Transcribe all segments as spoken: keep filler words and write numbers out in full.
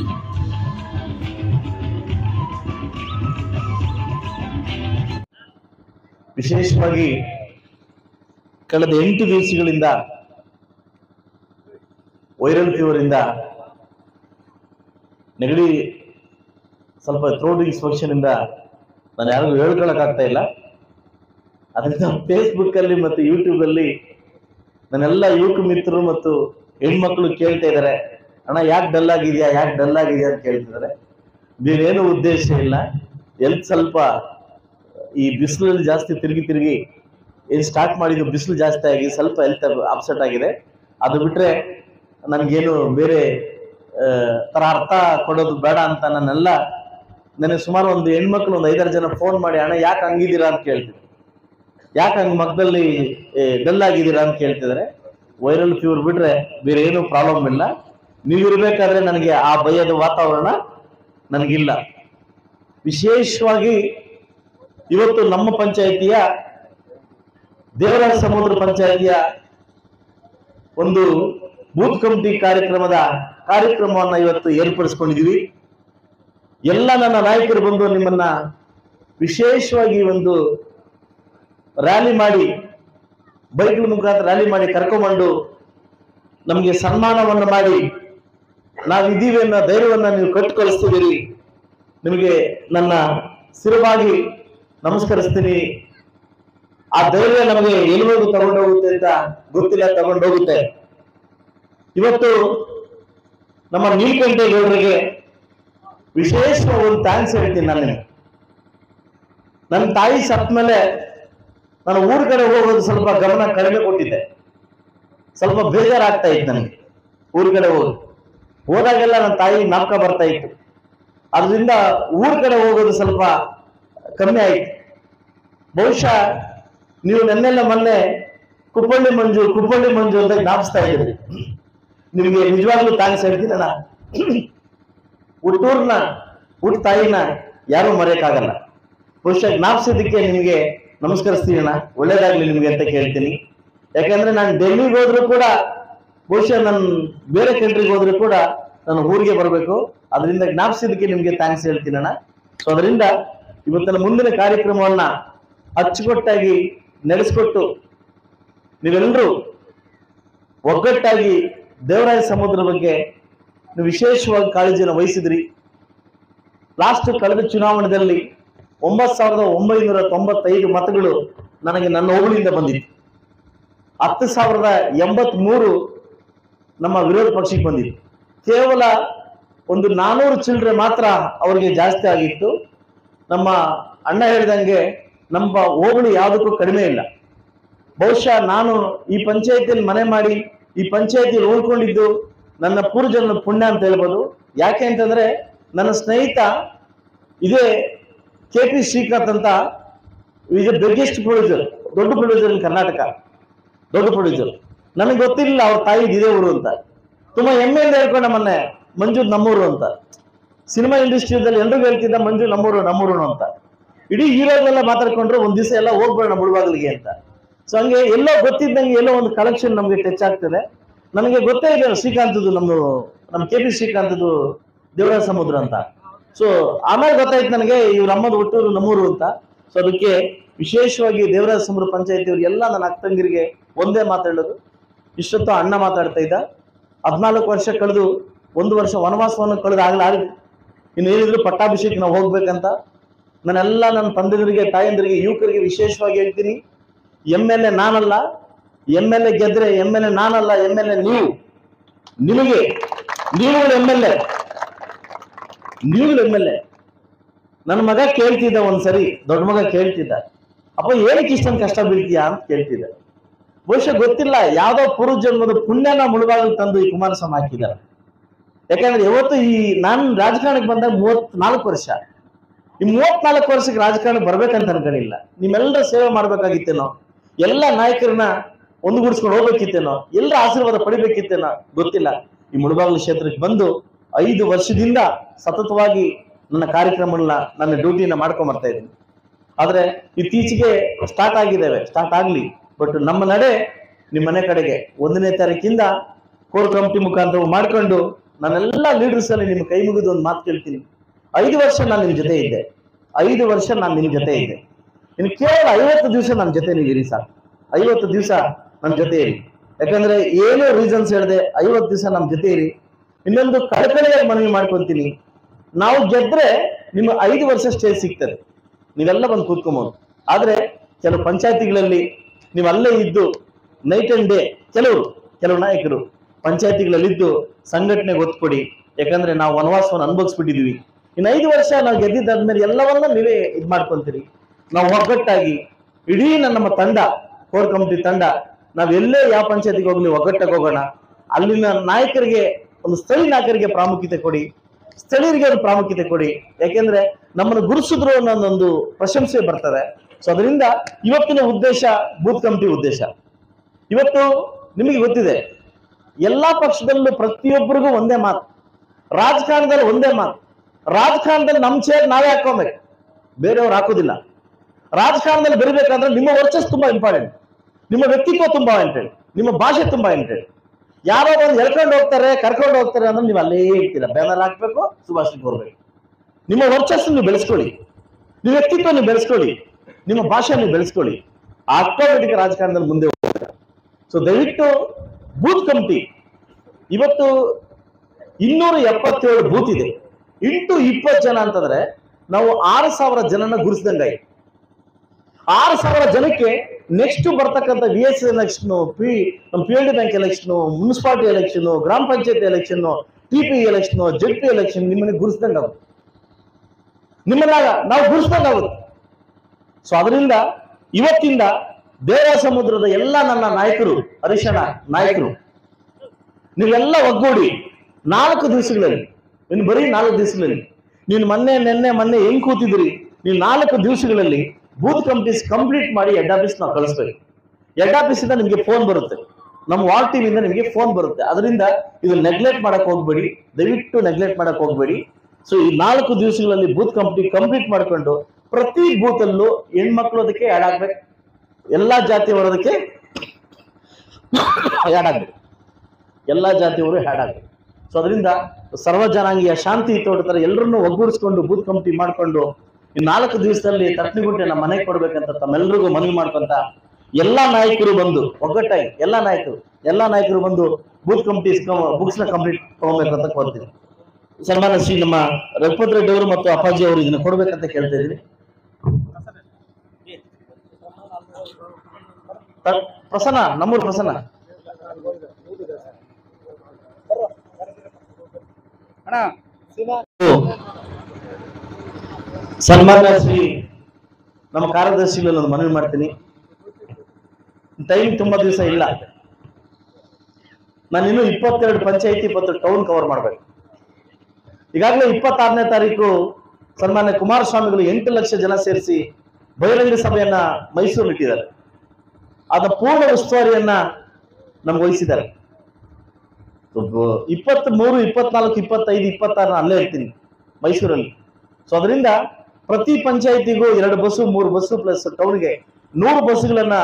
ವಿಶೇಷವಾಗಿ ಕಳೆದ ಎಂಟು ದಿವಸಗಳಿಂದ ವೈರಲ್ ಫೀವರ್ ಇಂದ ನೆಗಡಿ ಸ್ವಲ್ಪ ಥ್ರೋಟ್ ಇನ್ಫೆಕ್ಷನ್ ಇಂದ ನಾನು ಯಾರಿಗೂ ಹೇಳ್ಕೊಳಕ್ಕಾಗ್ತಾ ಇಲ್ಲ. ಅದರಿಂದ ಫೇಸ್ಬುಕ್ ಅಲ್ಲಿ ಮತ್ತು ಯೂಟ್ಯೂಬ್ ಅಲ್ಲಿ ನನ್ನೆಲ್ಲ ಯುವಕ ಮಿತ್ರರು ಮತ್ತು ಹೆಣ್ಮಕ್ಳು ಕೇಳ್ತಾ ಇದ್ದಾರೆ, ಅಣ್ಣ ಯಾಕೆ ಡಲ್ ಆಗಿದ್ಯಾ ಯಾಕೆ ಡಲ್ ಆಗಿದ್ಯಾ ಅಂತ ಕೇಳ್ತಿದ್ದಾರೆ. ಬೇರೇನು ಉದ್ದೇಶ ಇಲ್ಲ, ಎಲ್ತ್ ಸ್ವಲ್ಪ ಈ ಬಿಸಿಲಲ್ಲಿ ಜಾಸ್ತಿ ತಿರುಗಿ ತಿರುಗಿ ಏನು ಸ್ಟಾರ್ಟ್ ಮಾಡಿದ್ದು ಬಿಸಿಲು ಜಾಸ್ತಿ ಆಗಿ ಸ್ವಲ್ಪ ಹೆಲ್ತ್ ಅಪ್ಸೆಟ್ ಆಗಿದೆ. ಅದು ಬಿಟ್ರೆ ನನಗೇನು ಬೇರೆ ತರ ಅರ್ಥ ಕೊಡೋದು ಬೇಡ ಅಂತ ನಾನೆಲ್ಲ ನನಗೆ ಸುಮಾರು ಒಂದು ಹೆಣ್ಮಕ್ಳು ಒಂದು ಐದಾರು ಜನ ಫೋನ್ ಮಾಡಿ ಅಣ್ಣ ಯಾಕೆ ಹಂಗಿದ್ದೀರಾ ಅಂತ ಕೇಳ್ತಿದ್ರು, ಯಾಕೆ ಹಂಗೆ ಮಕ್ಕದಲ್ಲಿ ಡಲ್ ಆಗಿದ್ದೀರಾ ಅಂತ ಕೇಳ್ತಿದ್ದಾರೆ. ವೈರಲ್ ಫೀವರ್ ಬಿಟ್ರೆ ಬೇರೆ ಏನು ಪ್ರಾಬ್ಲಮ್ ಇಲ್ಲ. ನೀವಿರ್ಬೇಕಾದ್ರೆ ನನಗೆ ಆ ಭಯದ ವಾತಾವರಣ ನನಗಿಲ್ಲ. ವಿಶೇಷವಾಗಿ ಇವತ್ತು ನಮ್ಮ ಪಂಚಾಯಿತಿಯ ದೇವರಾಜ ಸಮುದ್ರ ಪಂಚಾಯಿತಿಯ ಒಂದು ಬೂತ್ ಕಮಿಟಿ ಕಾರ್ಯಕ್ರಮದ ಕಾರ್ಯಕ್ರಮವನ್ನ ಇವತ್ತು ಏರ್ಪಡಿಸ್ಕೊಂಡಿದ್ದೀವಿ. ಎಲ್ಲ ನನ್ನ ನಾಯಕರು ಬಂದು ನಿಮ್ಮನ್ನ ವಿಶೇಷವಾಗಿ ಒಂದು ರ್ಯಾಲಿ ಮಾಡಿ ಬೈಕ್ಗಳ ಮುಖಾಂತರ ರ್ಯಾಲಿ ಮಾಡಿ ಕರ್ಕೊಂಡ್ಬಂದು ನಮಗೆ ಸನ್ಮಾನವನ್ನು ಮಾಡಿ ನಾವಿದ್ದೀವಿ ಅನ್ನೋ ಧೈರ್ಯವನ್ನ ನೀವು ಕಟ್ಟು ಕಳಿಸ್ತಿದ್ದೀರಿ. ನಿಮಗೆ ನನ್ನ ಸ್ಥಿರವಾಗಿ ನಮಸ್ಕರಿಸ್ತೀನಿ. ಆ ಧೈರ್ಯ ನಮಗೆ ಎಲ್ಲಿವರೆಗೂ ತಗೊಂಡೋಗುತ್ತೆ ಅಂತ ಗೊತ್ತಿಲ್ಲ, ತಗೊಂಡೋಗುತ್ತೆ. ಇವತ್ತು ನಮ್ಮ ನೀಲಕಂಠೇಗೌಡರಿಗೆ ವಿಶೇಷವಾಗಿ ಒಂದು ಥ್ಯಾಂಕ್ಸ್ ಹೇಳ್ತೀನಿ. ನಾನು ನನ್ನ ತಾಯಿ ಸತ್ತ ಮೇಲೆ ನಾನು ಊರ ಕಡೆ ಹೋಗೋದು ಸ್ವಲ್ಪ ಗಮನ ಕಡಿಮೆ ಕೊಟ್ಟಿದ್ದೆ. ಸ್ವಲ್ಪ ಬೇಜಾರಾಗ್ತಾ ಇತ್ತು ನನಗೆ ಊರ ಕಡೆ ಹೋಗೋದು. ಹೋದಾಗೆಲ್ಲ ನನ್ನ ತಾಯಿ ನಾಪಕ ಬರ್ತಾ ಇತ್ತು. ಅದರಿಂದ ಊರ ಕಡೆ ಹೋಗೋದು ಸ್ವಲ್ಪ ಕಮ್ಮಿ ಆಯ್ತು. ಬಹುಶಃ ನೀವು ನೆನ್ನೆಲ್ಲ ಮೊನ್ನೆ ಕುಪ್ಪಳ್ಳಿ ಮಂಜು ಕುಪ್ಪಳ್ಳಿ ಮಂಜು ಅಂತ ಜ್ಞಾಪಿಸ್ತಾ ಇದ್ರಿ. ನಿಮಗೆ ನಿಜವಾಗ್ಲೂ ಥ್ಯಾಂಕ್ಸ್ ಹೇಳ್ತೀನಿ. ಅಣ್ಣ ಹುಟ್ಟೂರ್ನ ಹುಟ್ಟು ತಾಯಿನ ಯಾರೂ ಮರೆಯಕ್ಕಾಗಲ್ಲ. ಬಹುಶಃ ಜ್ಞಾಪಿಸೋದಕ್ಕೆ ನಿಮಗೆ ನಮಸ್ಕರಿಸ್ತೀನಿ ಅಣ್ಣ, ಒಳ್ಳೇದಾಗ್ಲಿ ನಿಮ್ಗೆ ಅಂತ ಕೇಳ್ತೀನಿ. ಯಾಕಂದ್ರೆ ನಾನು ಡೆಲ್ಲಿಗೆ ಹೋದ್ರು ಕೂಡ ಬಹುಶಃ ನಾನು ಬೇರೆ ಕಂಟ್ರಿಗೆ ಹೋದ್ರು ಕೂಡ ನಾನು ಊರಿಗೆ ಬರಬೇಕು. ಅದರಿಂದ ಜ್ಞಾಪಿಸೋದಕ್ಕೆ ನಿಮ್ಗೆ ಥ್ಯಾಂಕ್ಸ್ ಹೇಳ್ತೀನಿ ಅಣ್ಣ. ಸೊ ಅದರಿಂದ ಇವತ್ತಿನ ಮುಂದಿನ ಕಾರ್ಯಕ್ರಮವನ್ನ ಅಚ್ಚುಕಟ್ಟಾಗಿ ನಡೆಸಿಕೊಟ್ಟು ನೀವೆಲ್ಲರೂ ಒಗ್ಗಟ್ಟಾಗಿ ದೇವರಾಜ ಸಮುದ್ರ ಬಗ್ಗೆ ನೀವು ವಿಶೇಷವಾಗಿ ಕಾಳಜಿಯನ್ನು ವಹಿಸಿದ್ರಿ. ಲಾಸ್ಟ್ ಕಳೆದ ಚುನಾವಣೆಯಲ್ಲಿ ಒಂಬತ್ತು ಸಾವಿರದ ಒಂಬೈನೂರ ತೊಂಬತ್ತೈದು ಮತಗಳು ನನಗೆ ನನ್ನ ಹೋಬಳಿಯಿಂದ ಬಂದಿತ್ತು. ಹತ್ತು ಸಾವಿರದ ಎಂಬತ್ ಮೂರು ನಮ್ಮ ವಿರೋಧ ಪಕ್ಷಕ್ಕೆ ಬಂದಿತ್ತು. ಕೇವಲ ಒಂದು ನಾನೂರು ಚಿಲ್ಲರೆ ಮಾತ್ರ ಅವರಿಗೆ ಜಾಸ್ತಿ ಆಗಿತ್ತು. ನಮ್ಮ ಅಣ್ಣ ಹೇಳಿದಂಗೆ ನಮ್ಮ ಹೋಬಳಿ ಯಾವುದಕ್ಕೂ ಕಡಿಮೆ ಇಲ್ಲ. ಬಹುಶಃ ನಾನು ಈ ಪಂಚಾಯತಿಯಲ್ಲಿ ಮನೆ ಮಾಡಿ ಈ ಪಂಚಾಯತಿಯಲ್ಲಿ ಉಳ್ಕೊಂಡಿದ್ದು ನನ್ನ ಪೂರ್ವಜನ್ಮ ಪುಣ್ಯ ಅಂತ ಹೇಳ್ಬೋದು. ಯಾಕೆ ಅಂತಂದ್ರೆ ನನ್ನ ಸ್ನೇಹಿತ ಇದೇ ಕೆ ಪಿ ಶ್ರೀಕಾಂತ್ ಅಂತ ಈಸ್ ಎ ಬಿಗ್ಗೆಸ್ಟ್ ಪ್ರೊಡ್ಯೂಸರ್, ದೊಡ್ಡ ಪ್ರೊಡ್ಯೂಸರ್ ಇನ್ ಕರ್ನಾಟಕ, ದೊಡ್ಡ ಪ್ರೊಡ್ಯೂಸರ್. ನನಗೆ ಗೊತ್ತಿಲ್ಲ ಅವ್ರ ತಾಯಿ ಇದೇ ಊರು ಅಂತ. ತುಂಬಾ ಹೆಮ್ಮೆಯಿಂದ ಹೇಳ್ಕೊಂಡ ಮೊನ್ನೆ ಮಂಜು ನಮ್ಮೂರು ಅಂತ. ಸಿನಿಮಾ ಇಂಡಸ್ಟ್ರಿಯಲ್ಲಿ ಎಲ್ರಿಗೂ ಹೇಳ್ತಿದ್ದ ಮಂಜು ನಮ್ಮೂರು ನಮ್ಮೂರು ಅಂತ. ಇಡೀ ಹೀರೋಗಳೆಲ್ಲ ಮಾತಾಡ್ಕೊಂಡ್ರು ಒಂದ್ ದಿವಸ ಎಲ್ಲ ಹೋಗ್ಬೇಡ ಮುಳುಬಾಗಿಲಿಗೆ ಅಂತ. ಸೊ ಹಂಗೆ ಎಲ್ಲೋ ಗೊತ್ತಿದ್ದಂಗೆ ಎಲ್ಲೋ ಒಂದು ಕಲೆಕ್ಷನ್ ನಮ್ಗೆ ಟಚ್ ಆಗ್ತದೆ. ನನಗೆ ಗೊತ್ತೇ ಇದೆ ಶ್ರೀಕಾಂತದ್ದು, ನಮ್ದು ನಮ್ಮ ಕೆ ಪಿ ಶ್ರೀಕಾಂತದ್ದು ದೇವರಾಜ ಸಮುದ್ರ ಅಂತ. ಸೊ ಆಮೇಲೆ ಗೊತ್ತಾಯ್ತು ನನಗೆ ಇವ್ರ ಅಮ್ಮದ ಹುಟ್ಟೂರು ನಮ್ಮೂರು ಅಂತ. ಸೊ ಅದಕ್ಕೆ ವಿಶೇಷವಾಗಿ ದೇವರಾಜ ಸಮುದ್ರ ಪಂಚಾಯತಿಯವ್ರು ಎಲ್ಲ ನನ್ನ ಅಕ್ಕಂಗಿರಿಗೆ ಒಂದೇ ಮಾತಾಡೋದು. ಇಷ್ಟೊತ್ತು ಅಣ್ಣ ಮಾತಾಡ್ತಾ ಇದ್ದ. ಹದಿನಾಲ್ಕು ವರ್ಷ ಕಳೆದು ಒಂದು ವರ್ಷ ವನವಾಸವನ್ನು ಕಳೆದು ಆಗ್ಲಾಗ ಇನ್ನೇನಿದ್ರು ಪಟ್ಟಾಭಿಷೇಕ ನಾವು ಹೋಗ್ಬೇಕಂತ ನಾನೆಲ್ಲ ನನ್ನ ತಂದೆಯರಿಗೆ ತಾಯಂದಿರಿಗೆ ಯುವಕರಿಗೆ ವಿಶೇಷವಾಗಿ ಹೇಳ್ತೀನಿ. ಎಮ್ ಎಲ್ ಎ ನಾನಲ್ಲ, ಎಮ್ ಎಲ್ ಎ ಗೆದ್ರೆ ಎಮ್ ಎಲ್ ಎ ನಾನಲ್ಲ, ಎಮ್ ಎಲ್ ಎ ನೀವು. ನಿಮಗೆ ನೀವುಗಳು ಎಮ್ ಎಲ್ ಎ, ನೀವುಗಳು ಎಮ್ ಎಲ್ ಎ. ನನ್ನ ಮಗ ಕೇಳ್ತಿದ್ದ ಒಂದ್ಸರಿ, ದೊಡ್ಡ ಮಗ ಕೇಳ್ತಿದ್ದ, ಅಪ್ಪ ಏನಕ್ಕೆ ಇಷ್ಟೊಂದು ಕಷ್ಟ ಬೀಳ್ತೀಯಾ ಅಂತ ಕೇಳ್ತಿದ್ದ. ಬಹುಶಃ ಗೊತ್ತಿಲ್ಲ, ಯಾವ್ದೋ ಪೂರ್ವ ಜನ್ಮದ ಪುಣ್ಯನ ಮುಳುಬಾಗಿಲು ತಂದು ಈ ಕುಮಾರಸ್ವಾಮಿ ಹಾಕಿದ್ದಾರೆ. ಯಾಕಂದ್ರೆ ಯಾವತ್ತು ಈ ನಾನು ರಾಜಕಾರಣಕ್ಕೆ ಬಂದಾಗ ಮೂವತ್ ನಾಲ್ಕು ವರ್ಷ ಈ ಮೂವತ್ನಾಲ್ಕು ವರ್ಷಕ್ಕೆ ರಾಜಕಾರಣಕ್ಕೆ ಬರ್ಬೇಕಂತ ಅನ್ಕೊಂಡಿಲ್ಲ. ನಿಮ್ಮೆಲ್ಲರ ಸೇವೆ ಮಾಡ್ಬೇಕಾಗಿತ್ತೇನೋ, ಎಲ್ಲ ನಾಯಕರನ್ನ ಒಂದುಗೂಡಿಸ್ಕೊಂಡು ಹೋಗ್ಬೇಕಿತ್ತೇನೋ, ಎಲ್ಲರ ಆಶೀರ್ವಾದ ಪಡಿಬೇಕಿತ್ತೇನೋ ಗೊತ್ತಿಲ್ಲ. ಈ ಮುಳುಬಾಗಿಲು ಕ್ಷೇತ್ರಕ್ಕೆ ಬಂದು ಐದು ವರ್ಷದಿಂದ ಸತತವಾಗಿ ನನ್ನ ಕಾರ್ಯಕ್ರಮಗಳನ್ನ ನನ್ನ ಡ್ಯೂಟಿನ ಮಾಡ್ಕೊಂಡ್ ಬರ್ತಾ ಇದ್ದೀನಿ. ಆದ್ರೆ ಇತ್ತೀಚೆಗೆ ಸ್ಟಾರ್ಟ್ ಆಗಿದ್ದೇವೆ, ಸ್ಟಾರ್ಟ್ ಆಗ್ಲಿ. ಬಟ್ ನಮ್ಮ ನಡೆ ನಿಮ್ಮ ಮನೆ ಕಡೆಗೆ ಒಂದನೇ ತಾರೀಕಿಂದ ಕೋರ್ ಕಮಿಟಿ ಮುಖಾಂತರ ಮಾಡ್ಕೊಂಡು ನಾನೆಲ್ಲ ಲೀಡರ್ಸ್ ಅಲ್ಲಿ ನಿಮ್ಮ ಕೈ ಮುಗಿದು ಒಂದು ಮಾತು ಕೇಳ್ತೀನಿ. ಐದು ವರ್ಷ ನಾನು ನಿಮ್ ಜೊತೆ ಇದ್ದೆ, ಐದು ವರ್ಷ ನಾನು ನಿಮ್ ಜೊತೆ ಇದ್ದೆ. ಇನ್ನು ಕೇವಲ ಐವತ್ತು ದಿವಸ ನನ್ನ ಜೊತೆ ನೀವು ಇರಿ ಸಾಕು. ಐವತ್ತು ದಿವಸ ನನ್ನ ಜೊತೆ ಇರಿ. ಯಾಕಂದ್ರೆ ಏನೋ ರೀಸನ್ಸ್ ಹೇಳಿದೆ, ಐವತ್ತು ದಿವಸ ನಮ್ಮ ಜೊತೆ ಇರಿ. ಇನ್ನೊಂದು ಕಳಕಳಿಯಾಗಿ ಮನವಿ ಮಾಡ್ಕೊಂತೀನಿ, ನಾವು ಗೆದ್ರೆ ನಿಮ್ಮ ಐದು ವರ್ಷ ಸ್ಟೇ ಸಿಗ್ತದೆ, ನೀವೆಲ್ಲ ಬಂದು ಕೂತ್ಕೊಬಹುದು. ಆದ್ರೆ ಕೆಲವು ಪಂಚಾಯತಿಗಳಲ್ಲಿ ನೀವು ಅಲ್ಲೇ ಇದ್ದು ನೈಟ್ ಅಂಡ್ ಡೇ, ಕೆಲವರು ಕೆಲವು ನಾಯಕರು ಪಂಚಾಯತಿಗಳಲ್ಲಿದ್ದು ಸಂಘಟನೆಗೆ ಒತ್ತು ಕೊಡಿ. ಯಾಕಂದ್ರೆ ನಾವು ವನವಾಸವನ್ನು ಅನುಭವಿಸ್ಬಿಟ್ಟಿದೀವಿ. ಇನ್ನು ಐದು ವರ್ಷ ನಾವು ಗೆದ್ದಿದ್ದಾದ್ಮೇಲೆ ಎಲ್ಲವನ್ನ ನೀವೇ ಇದ್ ಮಾಡ್ಕೊಂತೀರಿ. ನಾವು ಒಗ್ಗಟ್ಟಾಗಿ ಇಡೀ ನಮ್ಮ ತಂಡ, ಕೋರ್ ಕಮಿಟಿ ತಂಡ, ನಾವ್ ಎಲ್ಲೇ ಯಾವ ಪಂಚಾಯತಿಗೆ ಹೋಗ್ಲಿ ಒಗ್ಗಟ್ಟಾಗಿ ಹೋಗೋಣ. ಅಲ್ಲಿನ ನಾಯಕರಿಗೆ, ಒಂದು ಸ್ಥಳೀಯ ನಾಯಕರಿಗೆ ಪ್ರಾಮುಖ್ಯತೆ ಕೊಡಿ, ಸ್ಥಳೀಯರಿಗೆ ಒಂದು ಪ್ರಾಮುಖ್ಯತೆ ಕೊಡಿ. ಯಾಕೆಂದ್ರೆ ನಮ್ಮನ್ನು ಗುರುಸಿದ್ರು ಅನ್ನೋದೊಂದು ಪ್ರಶಂಸೆ ಬರ್ತದೆ. ಸೊ ಅದರಿಂದ ಇವತ್ತಿನ ಉದ್ದೇಶ ಬೂತ್ ಕಮಿಟಿ ಉದ್ದೇಶ. ಇವತ್ತು ನಿಮಗೆ ಗೊತ್ತಿದೆ, ಎಲ್ಲಾ ಪಕ್ಷದಲ್ಲೂ ಪ್ರತಿಯೊಬ್ಬರಿಗೂ ಒಂದೇ ಮಾತು, ರಾಜಕಾರಣದಲ್ಲಿ ಒಂದೇ ಮಾತು. ರಾಜಕಾರಣದಲ್ಲಿ ನಮ್ ಚೇರ್ ನಾವೇ ಹಾಕೋಬೇಕು, ಬೇರೆಯವ್ರು ಹಾಕೋದಿಲ್ಲ. ರಾಜಕಾರಣದಲ್ಲಿ ಬರಬೇಕಂದ್ರೆ ನಿಮ್ಮ ವರ್ಚಸ್ ತುಂಬಾ ಇಂಪಾರ್ಟೆಂಟ್, ನಿಮ್ಮ ವ್ಯಕ್ತಿತ್ವ ತುಂಬಾ ಇಂಪಾರ್ಟೆಂಟ್, ನಿಮ್ಮ ಭಾಷೆ ತುಂಬಾ ಇಂಪಾರ್ಟೆಂಟ್. ಯಾರೋ ಒಂದು ಎಳ್ಕೊಂಡು ಹೋಗ್ತಾರೆ, ಕರ್ಕೊಂಡು ಹೋಗ್ತಾರೆ ಅಂದ್ರೆ ನೀವು ಅಲ್ಲೇ ಇರ್ತೀರ. ಬ್ಯಾನರ್ ಹಾಕ್ಬೇಕು, ಸುಭಾಷಿತ ಬರ್ಬೇಕು. ನಿಮ್ಮ ವರ್ಚಸ್ ನೀವು ಬೆಳೆಸ್ಕೊಳ್ಳಿ, ನಿಮ್ಮ ವ್ಯಕ್ತಿತ್ವ ನೀವು ಬೆಳೆಸ್ಕೊಳ್ಳಿ, ನಿಮ್ಮ ಭಾಷೆ ನೀವು ಬೆಳೆಸ್ಕೊಳ್ಳಿ. ಆಟೋಮೆಟಿಕ್ ರಾಜಕಾರಣದಲ್ಲಿ ಮುಂದೆ ಹೋಗ್ತಾರೆ. ಸೊ ದಯವಿಟ್ಟು ಬೂತ್ ಕಮಿಟಿ ಇವತ್ತು ಇನ್ನೂರ ಎಪ್ಪತ್ತೇಳು ಬೂತ್ ಇದೆ. ಇಂಟು ಇಪ್ಪತ್ತು ಜನ ಅಂತಂದ್ರೆ ನಾವು ಆರು ಸಾವಿರ ಜನನ ಗುರುಸಿದಂಗಾಯಿ. ಆರು ಸಾವಿರ ಜನಕ್ಕೆ ನೆಕ್ಸ್ಟ್ ಬರ್ತಕ್ಕಂಥ ವಿ ಎಸ್ ಎಲೆಕ್ಷನ್, ಪಿ ನಮ್ಮ P L D bank election, municipality election, ಗ್ರಾಮ ಪಂಚಾಯತಿ election, T P election, Z P election ನಿಮ್ಮನ್ನ ಗುರುಸಿದಂಗಾಗುತ್ತೆ, ನಿಮ್ಮನ್ನ ನಾವು ಗುರುಸಿದಂಗಾಗುತ್ತೆ. ಸೊ ಅದರಿಂದ ಇವತ್ತಿಂದ ದೇವ ಸಮುದ್ರದ ಎಲ್ಲ ನನ್ನ ನಾಯಕರು, ಹರೀಶಣ್ಣ ನಾಯಕರು, ನೀವೆಲ್ಲ ಒಗ್ಗೂಡಿ ನಾಲ್ಕು ದಿವಸಗಳಲ್ಲಿ, ಇನ್ನು ಬರೀ ನಾಲ್ಕು ದಿವಸಗಳಲ್ಲಿ, ನೀನು ಮೊನ್ನೆ ನೆನ್ನೆ ಮೊನ್ನೆ ಹೆಂಗ್ ಕೂತಿದ್ರಿ, ನೀವು ನಾಲ್ಕು ದಿವಸಗಳಲ್ಲಿ ಬೂತ್ ಕಮಿಟೀಸ್ ಕಂಪ್ಲೀಟ್ ಮಾಡಿ ಹೆಡ್ ಆಫೀಸ್ ನಾವು ಕಳಿಸ್ಬೇಕು. ಹೆಡ್ ಆಫೀಸ್ ಇಂದ ನಿಮಗೆ ಫೋನ್ ಬರುತ್ತೆ, ನಮ್ಮ ವಾರ್ಡ್ ಟೀಮ್ ಇಂದ ನಿಮಗೆ ಫೋನ್ ಬರುತ್ತೆ. ಅದರಿಂದ ಇದು ನೆಗ್ಲೆಕ್ಟ್ ಮಾಡಕ್ ಹೋಗ್ಬೇಡಿ, ದಯವಿಟ್ಟು ನೆಗ್ಲೆಕ್ಟ್ ಮಾಡಕ್ ಹೋಗ್ಬೇಡಿ. ಸೊ ಈ ನಾಲ್ಕು ದಿವಸಗಳಲ್ಲಿ ಬೂತ್ ಕಮಿಟಿ ಕಂಪ್ಲೀಟ್ ಮಾಡ್ಕೊಂಡು ಪ್ರತಿ ಬೂತ್ ಅಲ್ಲೂ ಹೆಣ್ಮಕ್ಳು ಅದಕ್ಕೆ ಆ್ಯಡ್ ಆಗ್ಬೇಕು, ಎಲ್ಲಾ ಜಾತಿಯವರು ಅದಕ್ಕೆ ಆ್ಯಡ್ ಆಗ್ಬೇಕು, ಎಲ್ಲಾ ಜಾತಿಯವರು ಆ್ಯಡ್ ಆಗ್ಬೇಕು. ಸೊ ಅದರಿಂದ ಸರ್ವ ಜನಾಂಗೀಯ ಶಾಂತಿ ತೋಟತರ ಎಲ್ಲರನ್ನೂ ಒಗ್ಗೂಡಿಸ್ಕೊಂಡು ಬೂತ್ ಕಮಿಟಿ ಮಾಡ್ಕೊಂಡು ಈ ನಾಲ್ಕು ದಿವಸದಲ್ಲಿ ತಟ್ಟಣಿಗುಂಟೆ ನಮ್ಮ ಮನೆಗೆ ಕೊಡ್ಬೇಕಂತ ತಮ್ಮೆಲ್ಲರಿಗೂ ಮನವಿ ಮಾಡ್ಕೊಂತ ಎಲ್ಲಾ ನಾಯಕರು ಬಂದು ಒಗ್ಗಟ್ಟಾಗಿ, ಎಲ್ಲಾ ನಾಯಕರು ಎಲ್ಲಾ ನಾಯಕರು ಬಂದು ಬೂತ್ ಕಮಿಟಿ ಬುಕ್ಸ್ ನ ಕಂಪ್ಲೀಟ್ ತಗೋಬೇಕು ಅಂತ ಕೋರ್ತೀನಿ. ಸನ್ಮಾನ ಶ್ರೀ ನಮ್ಮ ರಘುಪತ್ ರೆಡ್ಡಿ ಅವರು ಮತ್ತು ಅಪ್ಪಾಜಿ ಅವರು ಇದನ್ನ ಕೊಡ್ಬೇಕಂತ ಕೇಳ್ತಾ ಇದ್ದೀನಿ. ಪ್ರಸನ್ನ, ನಮ್ಮೂರು ಪ್ರಸನ್ನ. ಸನ್ಮಾನ್ಯ ಶ್ರೀ ನಮ್ಮ ಕಾರ್ಯದರ್ಶಿಗಳಲ್ಲಿ ಒಂದು ಮನವಿ ಮಾಡ್ತೀನಿ. ಟೈಮ್ ತುಂಬಾ ದಿವಸ ಇಲ್ಲ, ನಾನು ಇನ್ನು ಇಪ್ಪತ್ತೆರಡು ಪಂಚಾಯತಿ ಮತ್ತು ಟೌನ್ ಕವರ್ ಮಾಡ್ಬೇಕು. ಈಗಾಗಲೇ ಇಪ್ಪತ್ತಾರನೇ ತಾರೀಕು ಸನ್ಮಾನ್ಯ ಕುಮಾರಸ್ವಾಮಿಗಳು ಎಂಟು ಲಕ್ಷ ಜನ ಸೇರಿಸಿ ಬಹಿರಂಗ ಸಭೆಯನ್ನ ಮೈಸೂರು ಇಟ್ಟಿದ್ದಾರೆ. ಅದ ಪೂರ್ಣ ಉಸ್ತುವಾರಿಯನ್ನ ನಮ್ಗೆ ವಹಿಸಿದ್ದಾರೆ. ಇಪ್ಪತ್ತ್ ಮೂರು ಇಪ್ಪತ್ನಾಲ್ಕು ಇಪ್ಪತ್ತೈದು ಇಪ್ಪತ್ತಾರು ಅಲ್ಲೇ ಇರ್ತೀನಿ ಮೈಸೂರಲ್ಲಿ. ಸೊ ಅದರಿಂದ ಪ್ರತಿ ಪಂಚಾಯತಿಗೂ ಎರಡು ಬಸ್ಸು, ಮೂರು ಬಸ್ಸು ಪ್ಲಸ್ ಟೌನ್ಗೆ ನೂರು ಬಸ್ಸುಗಳನ್ನ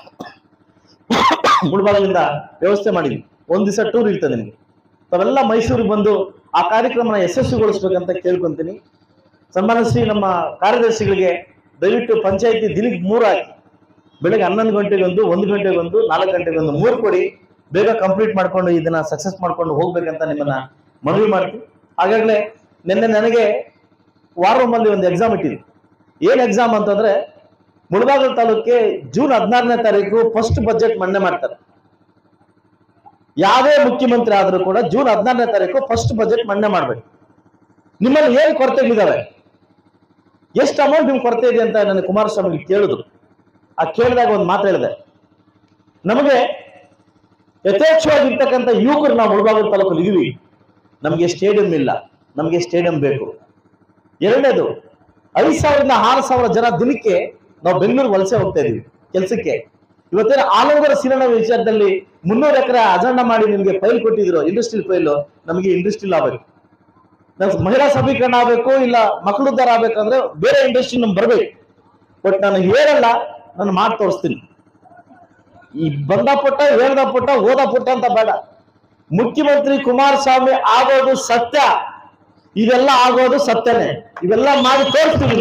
ಮುಳಬಾಗಿಲಿಂದ ವ್ಯವಸ್ಥೆ ಮಾಡಿದ್ವಿ. ಒಂದ್ ದಿವಸ ಟೂರ್ ಇರ್ತದೆ ನಿಮಗೆ. ತಾವೆಲ್ಲ ಮೈಸೂರಿಗೆ ಬಂದು ಆ ಕಾರ್ಯಕ್ರಮನ ಯಶಸ್ವಿಗೊಳಿಸ್ಬೇಕಂತ ಕೇಳ್ಕೊಂತೀನಿ. ಸನ್ಮಾನ ಶ್ರೀ ನಮ್ಮ ಕಾರ್ಯದರ್ಶಿಗಳಿಗೆ ದಯವಿಟ್ಟು ಪಂಚಾಯತಿ ದಿನಕ್ಕೆ ಮೂರು ಹಾಕಿ, ಬೆಳಗ್ಗೆ ಹನ್ನೊಂದು ಗಂಟೆಗೊಂದು, ಒಂದು ಗಂಟೆಗೊಂದು, ನಾಲ್ಕು ಗಂಟೆಗೊಂದು ಮೂರು ಕೊಡಿ. ಬೇಗ ಕಂಪ್ಲೀಟ್ ಮಾಡ್ಕೊಂಡು ಇದನ್ನ ಸಕ್ಸಸ್ ಮಾಡ್ಕೊಂಡು ಹೋಗ್ಬೇಕಂತ ನಿಮ್ಮನ್ನ ಮನವಿ ಮಾಡ್ತೀವಿ. ಹಾಗಾಗ್ಲೇ ನಿನ್ನೆ ನನಗೆ ವಾರ್ ರೂಮ್ ಅಲ್ಲಿ ಒಂದು ಎಕ್ಸಾಮ್ ಇಟ್ಟಿದ್ವಿ. ಏನ್ ಎಕ್ಸಾಮ್ ಅಂತಂದ್ರೆ, ಮುಳಬಾಗಿಲು ತಾಲೂಕಿಗೆ ಜೂನ್ ಹದಿನಾರನೇ ತಾರೀಕು ಫಸ್ಟ್ ಬಜೆಟ್ ಮಂಡನೆ ಮಾಡ್ತಾರೆ. ಯಾವುದೇ ಮುಖ್ಯಮಂತ್ರಿ ಆದ್ರೂ ಕೂಡ ಜೂನ್ ಹದಿನಾರನೇ ತಾರೀಕು ಫಸ್ಟ್ ಬಜೆಟ್ ಮಂಡನೆ ಮಾಡ್ಬೇಕು. ನಿಮ್ಮಲ್ಲಿ ಏನ್ ಕೊರತೆಗಳಿದಾವೆ, ಎಷ್ಟು ಅಮೌಂಟ್ ನಿಮ್ಗೆ ಕೊರತೆ ಇದೆ ಅಂತ ನನಗೆ ಕುಮಾರಸ್ವಾಮಿ ಕೇಳಿದ್ರು. ಆ ಕೇಳಿದಾಗ ಒಂದು ಮಾತು ಹೇಳಿದೆ, ನಮಗೆ ಯಥೇಚ್ಛವಾಗಿರ್ತಕ್ಕಂಥ ಯುವಕರು ನಾವು ಮುಳಬಾಗಿಲು ತಾಲೂಕಲ್ಲಿ ಇದೀವಿ, ನಮಗೆ ಸ್ಟೇಡಿಯಂ ಇಲ್ಲ, ನಮಗೆ ಸ್ಟೇಡಿಯಂ ಬೇಕು. ಎರಡನೇದು, ಐದು ಸಾವಿರದಿಂದ ಆರು ಸಾವಿರ ಜನ ದಿನಕ್ಕೆ ನಾವು ಬೆಂಗಳೂರು ವಲಸೆ ಹೋಗ್ತಾ ಇದೀವಿ ಕೆಲಸಕ್ಕೆ. ಇವತ್ತೇನು ಆಲೂಗರ ಸಿನಿಮಾ ವಿಚಾರದಲ್ಲಿ ಮುನ್ನೂರು ಎಕರೆ ಅಜೆಂಡಾ ಮಾಡಿ ನಿಮ್ಗೆ ಫೈಲ್ ಕೊಟ್ಟಿದ್ರು, ಇಂಡಸ್ಟ್ರಿಯಲ್ ಫೈಲ್. ನಮಗೆ ಇಂಡಸ್ಟ್ರಿಯಲ್ ಆಗ್ಬೇಕು, ನಾವು ಮಹಿಳಾ ಸಬಲೀಕರಣ ಆಗ್ಬೇಕು, ಇಲ್ಲ ಮಕ್ಕಳು ಉದ್ಧಾರ ಆಗ್ಬೇಕಂದ್ರೆ ಬೇರೆ ಇಂಡಸ್ಟ್ರಿ ನಮ್ಗೆ ಬರ್ಬೇಕು. ಬಟ್ ನಾನು ಹೇಳಲ್ಲ, ನಾನು ಮಾಡಿ ತೋರಿಸ್ತೀನಿ. ಈ ಬಂದ ಪುಟ್ಟ, ಹೇಳ್ದ ಪುಟ್ಟ, ಓದ ಪುಟ್ಟ ಅಂತ ಬೇಡ. ಮುಖ್ಯಮಂತ್ರಿ ಕುಮಾರಸ್ವಾಮಿ ಆಗೋದು ಸತ್ಯ, ಇವೆಲ್ಲ ಆಗೋದು ಸತ್ಯನೇ, ಇವೆಲ್ಲ ಮಾಡಿ ತೋರಿಸ್ತೀವಿ.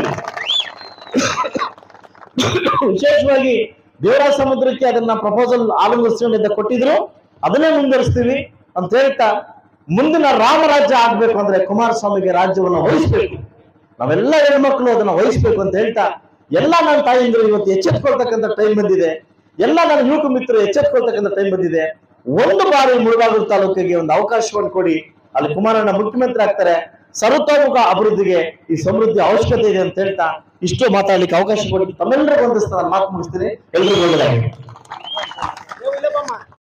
ವಿಶೇಷವಾಗಿ ದೇವರಾಜ ಸಮುದ್ರಕ್ಕೆ ಅದನ್ನ ಪ್ರಪೋಸಲ್ ಆಲಂಗಿಸ್ಕೊಂಡಿದ್ದ ಕೊಟ್ಟಿದ್ರು, ಅದನ್ನೇ ಮುಂದುವರಿಸ್ತೀವಿ ಅಂತ ಹೇಳ್ತಾ, ಮುಂದಿನ ರಾಮರಾಜ್ಯ ಆಗ್ಬೇಕು ಅಂದ್ರೆ ಕುಮಾರಸ್ವಾಮಿಗೆ ರಾಜ್ಯವನ್ನು ವಹಿಸ್ಬೇಕು, ನಾವೆಲ್ಲ ಹೆಣ್ಮಕ್ಳು ಅದನ್ನ ವಹಿಸ್ಬೇಕು ಅಂತ ಹೇಳ್ತಾ, ಎಲ್ಲ ನನ್ನ ತಾಯಿಂದ್ರು ಇವತ್ತು ಎಚ್ಚೆತ್ಕೊಳ್ತಕ್ಕಂಥ ಟೈಮ್ ಬಂದಿದೆ, ಎಲ್ಲ ನನ್ನ ಯುವಕ ಮಿತ್ರರು ಎಚ್ಚೆತ್ಕೊಳ್ತಕ್ಕಂಥ ಟೈಮ್ ಬಂದಿದೆ. ಒಂದು ಬಾರಿ ಮುಳಬಾಗಿಲು ತಾಲೂಕಿಗೆ ಒಂದು ಅವಕಾಶವನ್ನು ಕೊಡಿ, ಅಲ್ಲಿ ಕುಮಾರಣ್ಣ ಮುಖ್ಯಮಂತ್ರಿ ಆಗ್ತಾರೆ, ಸರ್ವತೋಮುಖ ಅಭಿವೃದ್ಧಿಗೆ ಈ ಸಮೃದ್ಧಿ ಅವಶ್ಯಕತೆ ಇದೆ ಅಂತ ಹೇಳ್ತಾ ಇಷ್ಟು ಮಾತಾಡ್ಲಿಕ್ಕೆ ಅವಕಾಶ ಕೊಡಿ. ತಮ್ಮೆಲ್ಲರಿಗೂ ಒಂದಿಸ್ತಾ ನಾನು ಮಾತು ಮುಗಿಸ್ತೀನಿ. ಎಲ್ರಿಗೂ ಒಳ್ಳೆಯದಾಗಿ.